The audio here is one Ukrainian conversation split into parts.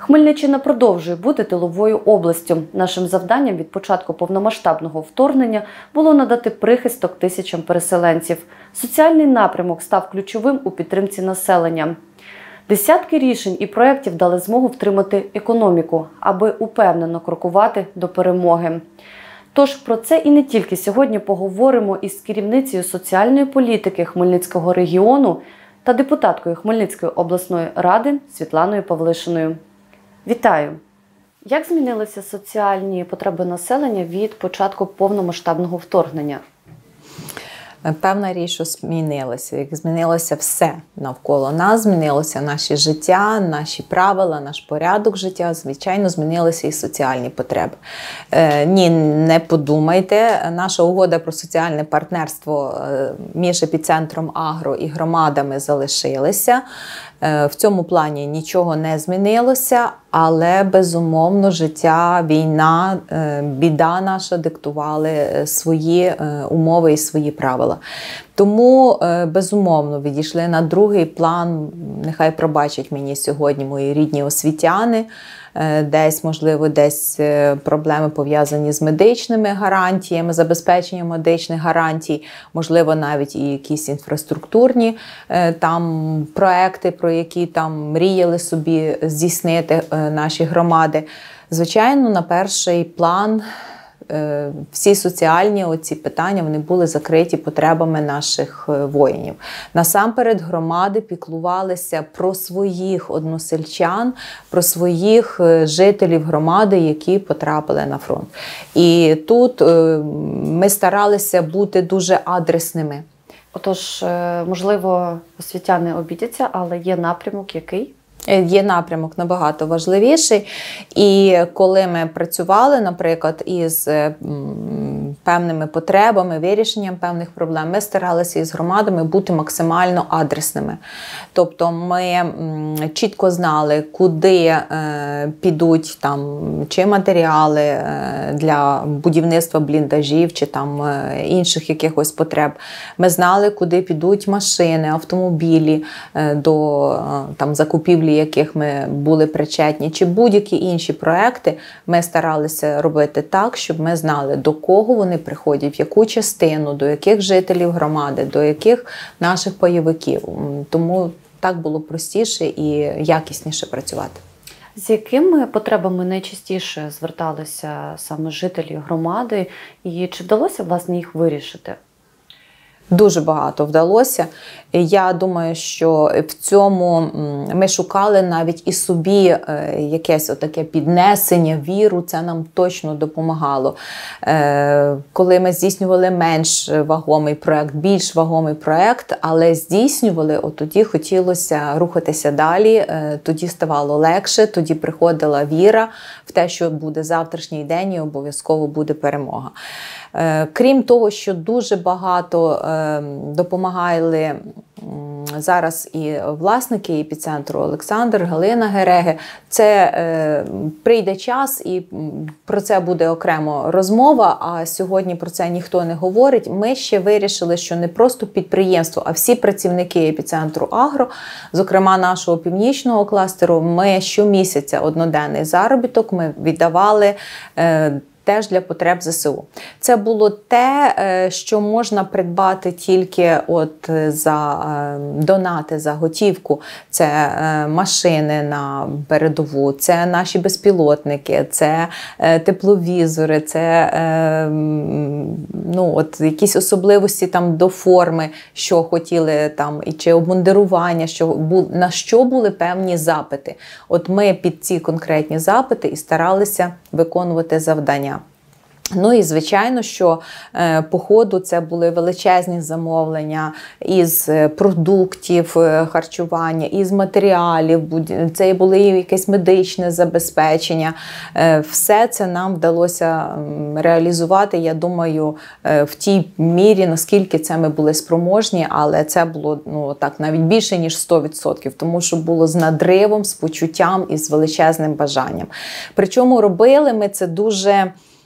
Хмельниччина продовжує бути тиловою областю. Нашим завданням від початку повномасштабного вторгнення було надати прихисток тисячам переселенців. Соціальний напрямок став ключовим у підтримці населення. Десятки рішень і проєктів дали змогу втримати економіку, аби упевнено крокувати до перемоги. Тож про це і не тільки сьогодні поговоримо із керівницею соціальної політики Хмельницького регіону та депутаткою Хмельницької обласної ради Світланою Павлишиною. Вітаю! Як змінилися соціальні потреби населення від початку повномасштабного вторгнення? Певна річ, що змінилося. Як змінилося все навколо нас, змінилося наше життя, наші правила, наш порядок життя, звичайно, змінилися і соціальні потреби. Ні, не подумайте, наша угода про соціальне партнерство між епіцентром Агро і громадами залишилася. В цьому плані нічого не змінилося, але, безумовно, життя, війна, біда наша диктували свої умови і свої правила. Тому, безумовно, відійшли на другий план, нехай пробачать мені сьогодні мої рідні освітяни, десь, можливо, проблеми пов'язані з медичними гарантіями, забезпеченням медичних гарантій, можливо, навіть і якісь інфраструктурні там проекти, про які там мріяли собі здійснити наші громади. Звичайно, на перший план всі соціальні оці питання, вони були закриті потребами наших воїнів. Насамперед громади піклувалися про своїх односельчан, про своїх жителів громади, які потрапили на фронт. І тут ми старалися бути дуже адресними. Отож, можливо, освітяни обідяться, але є напрямок який? Є напрямок набагато важливіший. І коли ми працювали, наприклад, із певними потребами, вирішенням певних проблем, ми старалися із громадами бути максимально адресними. Тобто ми чітко знали, куди підуть там, чи матеріали для будівництва бліндажів, чи там інших якихось потреб. Ми знали, куди підуть машини, автомобілі до там, закупівлі, яких ми були причетні, чи будь-які інші проекти, ми старалися робити так, щоб ми знали, до кого вони приходять, в яку частину, до яких жителів громади, до яких наших пайовиків. Тому так було простіше і якісніше працювати. З якими потребами найчастіше зверталися саме жителі громади і чи вдалося, власне, їх вирішити? Дуже багато вдалося. Я думаю, що в цьому ми шукали навіть і собі якесь отаке піднесення, віру, це нам точно допомагало. Коли ми здійснювали менш вагомий проєкт, більш вагомий проєкт, але здійснювали, от тоді хотілося рухатися далі, тоді ставало легше, тоді приходила віра в те, що буде завтрашній день і обов'язково буде перемога. Крім того, що дуже багато допомагали зараз і власники епіцентру Олександр, Галина Гереги. Це прийде час і про це буде окремо розмова, а сьогодні про це ніхто не говорить. Ми ще вирішили, що не просто підприємство, а всі працівники епіцентру Агро, зокрема нашого північного кластеру, ми щомісяця одноденний заробіток ми віддавали теж для потреб ЗСУ. Це було те, що можна придбати тільки от за донати, за готівку. Це машини на передову, це наші безпілотники, це тепловізори, це от якісь особливості там до форми, що хотіли там, і чи обмундирування, на що були певні запити. От ми під ці конкретні запити і старалися виконувати завдання. Ну і, звичайно, що по ходу це були величезні замовлення із продуктів харчування, із матеріалів, це були якесь медичне забезпечення. Все це нам вдалося реалізувати, я думаю, в тій мірі, наскільки це ми були спроможні, але це було навіть більше, ніж 100%, тому що було з надривом, з почуттям і з величезним бажанням. Причому робили ми це дуже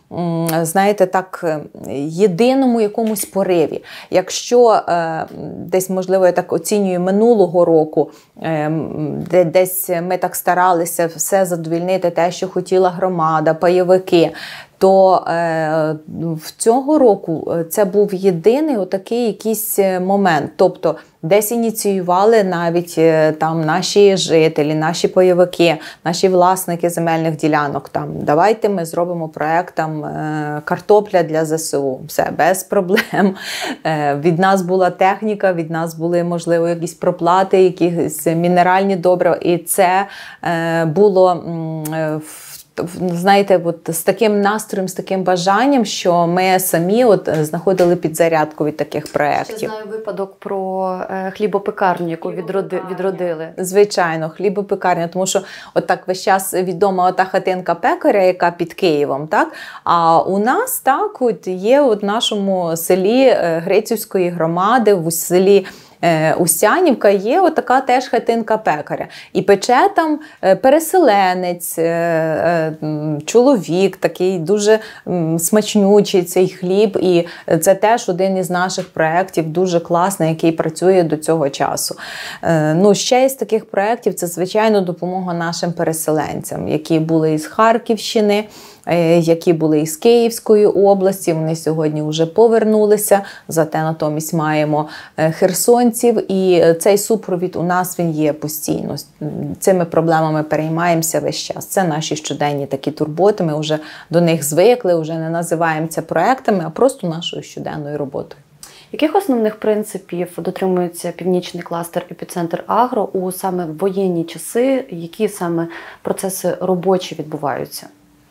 знаєте, так, єдиному якомусь пориві. Якщо десь, можливо, я так оцінюю минулого року, десь ми так старалися все задовільнити, те, що хотіла громада, пайовики, то в цього року це був єдиний отакий якийсь момент. Тобто десь ініціювали навіть там наші жителі, наші пайовики, наші власники земельних ділянок. Там, давайте ми зробимо проект там, картопля для ЗСУ. Все, без проблем. Від нас була техніка, від нас були, можливо, якісь проплати, якісь мінеральні добрива. І це було знаєте, от з таким настроєм, з таким бажанням, що ми самі от знаходили підзарядку від таких проєктів. Ще знаю випадок про хлібопекарню, яку відродили. Звичайно, хлібопекарня, тому що от так весь час відома ота хатинка пекаря, яка під Києвом, так? А у нас так от є в нашому селі Грицівської громади, в селі Устянівка є отака теж хатинка пекаря. І пече там переселенець, чоловік, такий дуже смачнючий цей хліб. І це теж один із наших проєктів, дуже класний, який працює до цього часу. Ну, ще із таких проєктів це, звичайно, допомога нашим переселенцям, які були із Харківщини, які були із Київської області, вони сьогодні вже повернулися, зате натомість маємо херсонців, і цей супровід у нас він є постійно. Цими проблемами переймаємося весь час. Це наші щоденні такі турботи, ми вже до них звикли, вже не називаємо це проектами, а просто нашою щоденною роботою. Яких основних принципів дотримується Північний кластер «Епіцентр Агро» у саме воєнні часи, які саме процеси робочі відбуваються?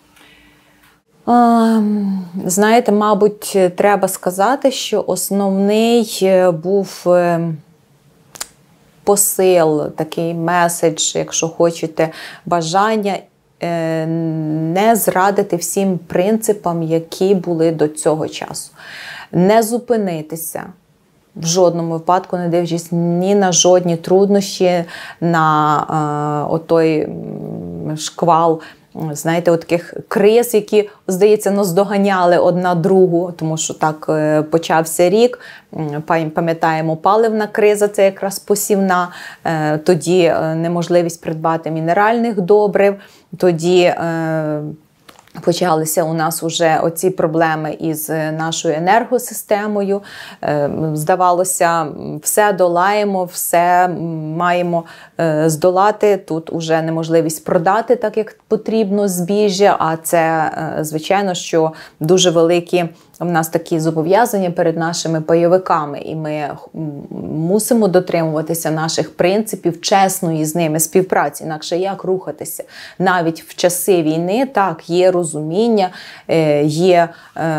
Знаєте, мабуть, треба сказати, що основний був посил, такий меседж, якщо хочете, бажання не зрадити всім принципам, які були до цього часу. Не зупинитися. В жодному випадку, не дивлячись ні на жодні труднощі, на отой шквал, знаєте, от таких криз, які, здається, наздоганяли одна другу, тому що так почався рік. Пам'ятаємо, паливна криза, це якраз посівна, тоді неможливість придбати мінеральних добрив, тоді почалися у нас вже оці проблеми із нашою енергосистемою. Здавалося, все долаємо, все маємо здолати. Тут уже неможливість продати так, як потрібно збіжжя, а це, звичайно, що дуже великі у нас такі зобов'язання перед нашими пайовиками, і ми мусимо дотримуватися наших принципів чесної з ними співпраці, інакше як рухатися. Навіть в часи війни, так, є розуміння, є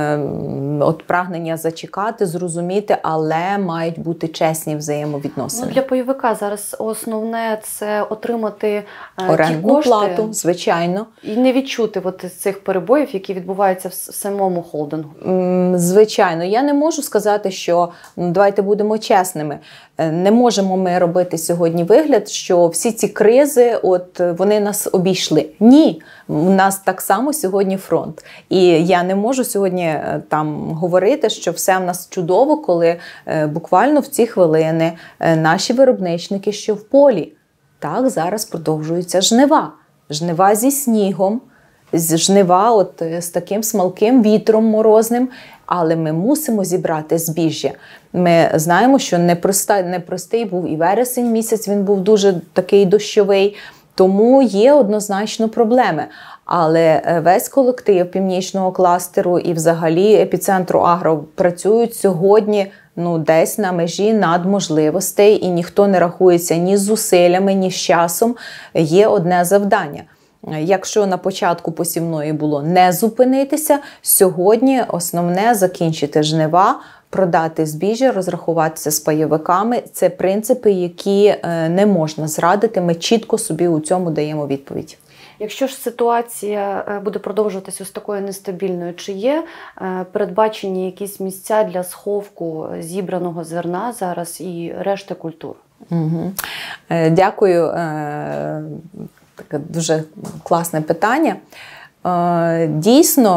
от прагнення зачекати, зрозуміти, але мають бути чесні взаємовідносини. Ну, для пайовика зараз основне – це отримати орендну ті кошти, плату, звичайно. І не відчути от цих перебоїв, які відбуваються в самому холдингу. Звичайно, я не можу сказати, що, давайте будемо чесними, не можемо ми робити сьогодні вигляд, що всі ці кризи, от вони нас обійшли. Ні, у нас так само сьогодні фронт. І я не можу сьогодні там говорити, що все в нас чудово, коли буквально в ці хвилини наші виробничники, що в полі. Так, зараз продовжуються жнива. Жнива зі снігом, жнива от з таким смалким вітром морозним, але ми мусимо зібрати збіжжя. Ми знаємо, що непростий був і вересень місяць, він був дуже такий дощовий, тому є однозначно проблеми. Але весь колектив Північного кластеру і взагалі Епіцентру Агро працюють сьогодні десь на межі надможливостей, і ніхто не рахується ні з зусиллями, ні з часом. Є одне завдання. Якщо на початку посівної було не зупинитися, сьогодні основне – закінчити жнива, продати збіжжя, розрахуватися з пайовиками. Це принципи, які не можна зрадити, ми чітко собі у цьому даємо відповідь. Якщо ж ситуація буде продовжуватися ось такою нестабільною, чи є передбачені якісь місця для сховку зібраного зерна зараз і решти культур? Угу. Дякую. Таке дуже класне питання. Дійсно,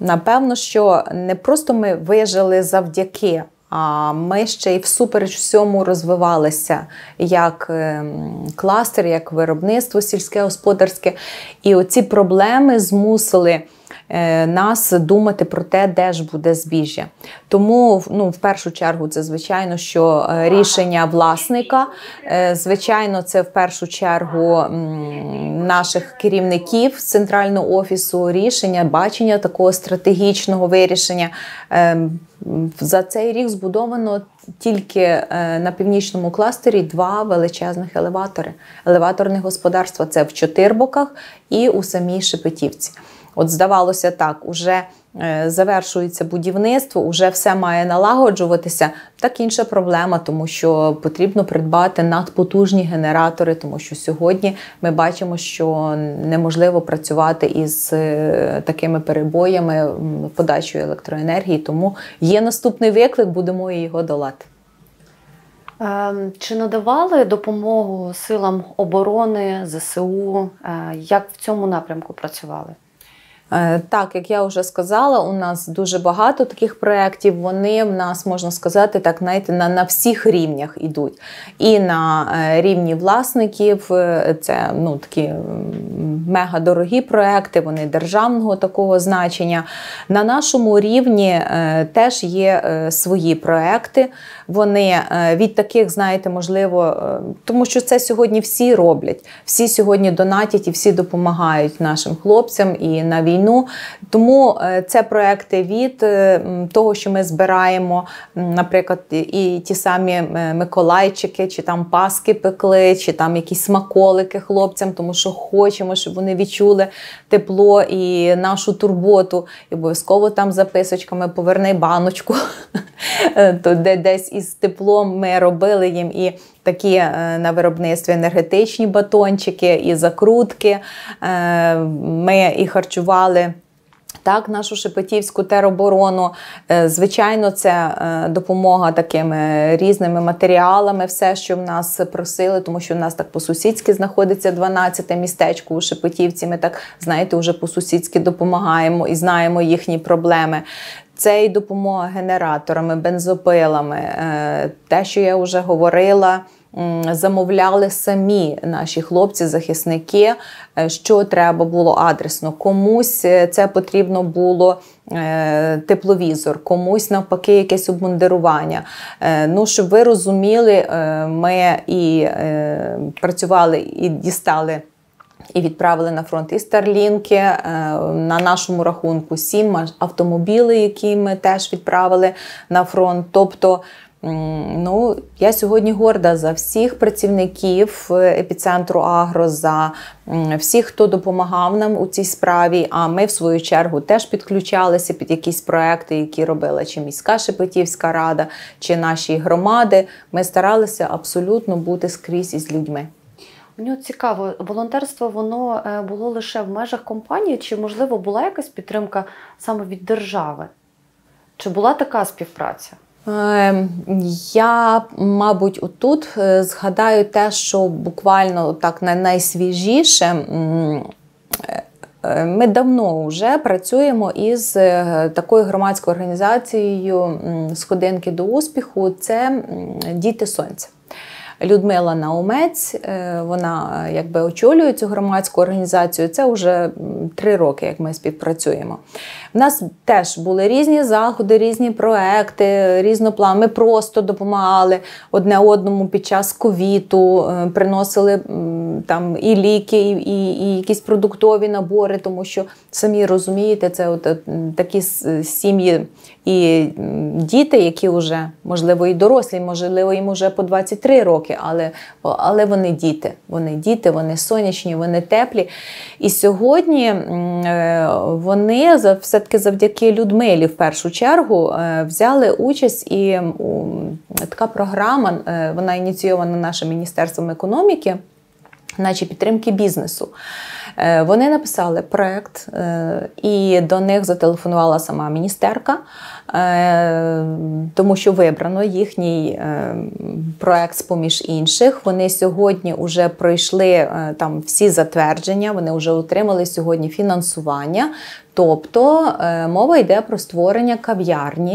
Напевно, що не просто ми вижили завдяки, а ми ще й всупереч всьому розвивалися як кластер, як виробництво сільське-господарське. І оці проблеми змусили нас думати про те, де ж буде збіжжя. Тому, в першу чергу, це, звичайно, що рішення власника, звичайно, це в першу чергу наших керівників з центрального офісу, рішення, бачення такого стратегічного вирішення. За цей рік збудовано тільки на північному кластері 2 величезних елеватори. Елеваторне господарство – це в Чотирбоках і у самій Шепетівці. От здавалося так, уже завершується будівництво, уже все має налагоджуватися. Так інша проблема, тому що потрібно придбати надпотужні генератори, тому що сьогодні ми бачимо, що неможливо працювати із такими перебоями подачою електроенергії, тому є наступний виклик, будемо його долати. Чи надавали допомогу силам оборони, ЗСУ? Як в цьому напрямку працювали? Так, як я вже сказала, у нас дуже багато таких проєктів, вони в нас, можна сказати, так, знаєте, на всіх рівнях йдуть. І на рівні власників, це такі мегадорогі проєкти, вони державного такого значення. На нашому рівні теж є свої проєкти, вони від таких, знаєте, можливо, тому що це сьогодні всі роблять, всі сьогодні донатять і всі допомагають нашим хлопцям і на війну. Тому це проекти від того, що ми збираємо, наприклад, і ті самі миколайчики, чи там паски пекли, чи там якісь смаколики хлопцям, тому що хочемо, щоб вони відчули тепло і нашу турботу. І обов'язково там записочками «Поверни баночку», то десь із теплом ми робили їм і такі на виробництві енергетичні батончики, і закрутки. Ми і харчували так нашу Шепетівську тероборону. Звичайно, це допомога такими різними матеріалами, все, що в нас просили, тому що в нас так по-сусідськи знаходиться 12-те містечко у Шепетівці. Ми так, знаєте, вже по-сусідськи допомагаємо і знаємо їхні проблеми. Це і допомога генераторами, бензопилами. Те, що я вже говорила, замовляли самі наші хлопці-захисники, що треба було адресно. Комусь це потрібно було тепловізор, комусь навпаки якесь обмундирування. Щоб ви розуміли, ми і працювали, і дістали, і відправили на фронт і старлінки, на нашому рахунку 7 автомобілів, які ми теж відправили на фронт. Тобто, я сьогодні горда за всіх працівників епіцентру Агро, за всіх, хто допомагав нам у цій справі, а ми в свою чергу теж підключалися під якісь проекти, які робила чи міська Шепетівська рада, чи наші громади. Ми старалися абсолютно бути скрізь із людьми. Мені цікаво, волонтерство, воно було лише в межах компанії, чи, можливо, була якась підтримка саме від держави? Чи була така співпраця? Я, мабуть, отут згадаю те, що буквально так найсвіжіше. Ми давно вже працюємо із такою громадською організацією «Сходинки до успіху» – це «Діти Сонця». Людмила Наумець, вона очолює цю громадську організацію, це вже 3 роки, як ми співпрацюємо. У нас теж були різні заходи, різні проекти, різнопланові. Ми просто допомагали одне одному під час ковіду, приносили там і ліки, і якісь продуктові набори, тому що, самі розумієте, це такі сім'ї і діти, які вже, можливо, і дорослі, можливо, їм вже по 23 роки, але вони діти, вони сонячні, вони теплі. І сьогодні вони все-таки завдяки Людмилі, в першу чергу, взяли участь, і така програма, вона ініційована нашим Міністерством економіки, наче підтримки бізнесу. Вони написали проєкт, і до них зателефонувала сама міністерка, тому що вибрано їхній проєкт з-поміж інших. Вони сьогодні вже пройшли там всі затвердження, вони вже отримали сьогодні фінансування. Тобто мова йде про створення кав'ярні.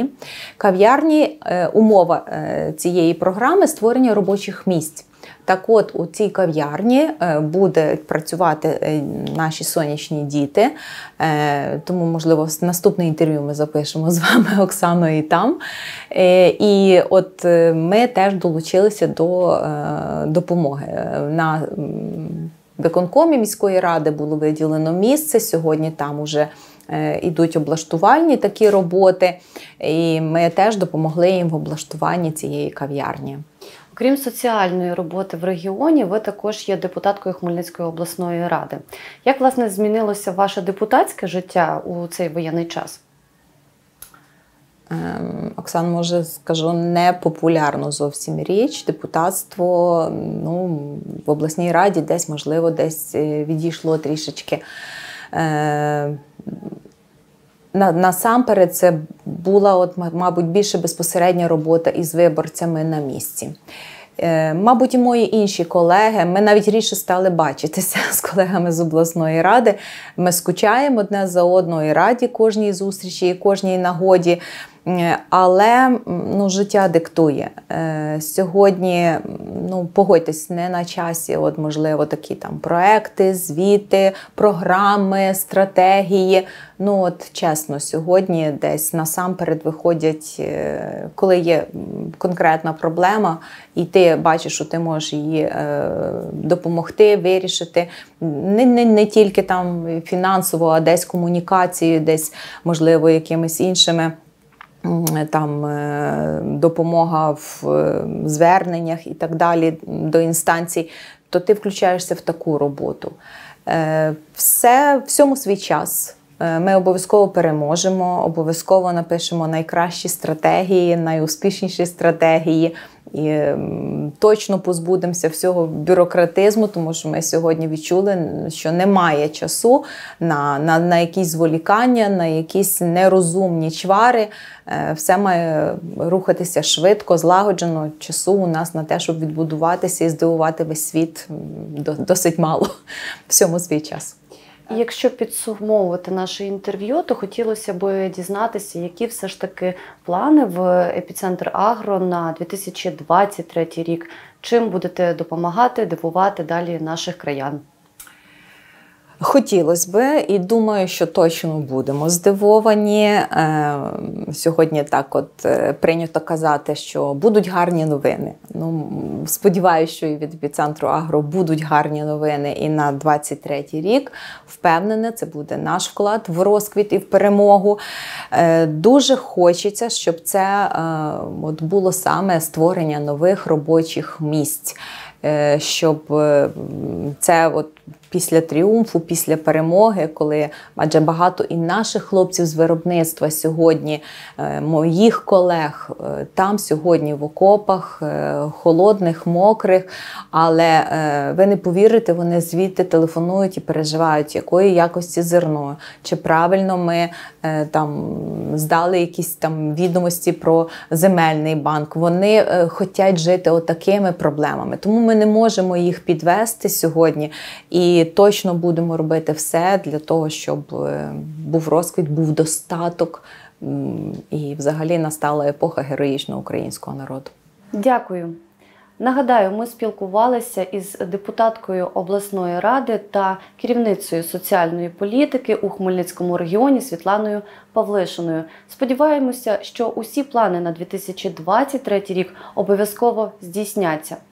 Умова цієї програми – створення робочих місць. Так от, у цій кав'ярні будуть працювати наші сонячні діти, тому, можливо, в наступне інтерв'ю ми запишемо з вами Оксаною і там. І от ми теж долучилися до допомоги. На виконкомі міської ради було виділено місце, сьогодні там уже ідуть облаштувальні такі роботи, і ми теж допомогли їм в облаштуванні цієї кав'ярні. Окрім соціальної роботи в регіоні, ви також є депутаткою Хмельницької обласної ради. Як, власне, змінилося ваше депутатське життя у цей воєнний час? Оксан, може, скажу, не популярну зовсім річ. Депутатство в обласній раді десь, можливо, десь відійшло трішечки. Насамперед, це була, мабуть, більше безпосередня робота із виборцями на місці. Мабуть, і мої інші колеги, ми навіть рідше стали бачитися з колегами з обласної ради. Ми скучаємо одне за одною і раді кожній зустрічі і кожній нагоді. Але життя диктує. Сьогодні, погодьтесь, не на часі, можливо, такі там проекти, звіти, програми, стратегії. Чесно, сьогодні десь насамперед виходять, коли є конкретна проблема, і ти бачиш, що ти можеш її допомогти, вирішити. Не тільки там фінансово, а десь комунікацією, десь, можливо, якимись іншими допомога в зверненнях і так далі до інстанцій, то ти включаєшся в таку роботу. Всьому свій час. Ми обов'язково переможемо, обов'язково напишемо найкращі стратегії, найуспішніші стратегії. І точно позбудемося всього бюрократизму, тому що ми сьогодні відчули, що немає часу на якісь зволікання, на якісь нерозумні чвари. Все має рухатися швидко, злагоджено. Часу у нас на те, щоб відбудуватися і здивувати весь світ, досить мало. Всьому свій час. І якщо підсумовувати наше інтерв'ю, то хотілося б дізнатися, які все ж таки плани в «Епіцентр Агро» на 2023 рік. Чим будете допомагати, дивувати далі наших краян? Хотілося б, і думаю, що точно будемо здивовані. Сьогодні так прийнято казати, що будуть гарні новини. Сподіваюся, що і від «Епіцентру Агро» будуть гарні новини і на 23-й рік. Впевнена, це буде наш вклад в розквіт і в перемогу. Дуже хочеться, щоб це було саме створення нових робочих місць. Щоб це після тріумфу, після перемоги, адже багато і наших хлопців з виробництва сьогодні, моїх колег, там сьогодні в окопах, холодних, мокрих, але ви не повірите, вони звідти телефонують і переживають, якої якості зерно, чи правильно ми здали якісь відомості про земельний банк. Вони хочуть жити отакими проблемами, тому ми не можемо їх підвести сьогодні. І точно будемо робити все для того, щоб був розквіт, був достаток і взагалі настала епоха героїчного українського народу. Дякую. Нагадаю, ми спілкувалися із депутаткою обласної ради та керівницею соціальної політики у Хмельницькому регіоні Світланою Павлишиною. Сподіваємося, що усі плани на 2023 рік обов'язково здійсняться.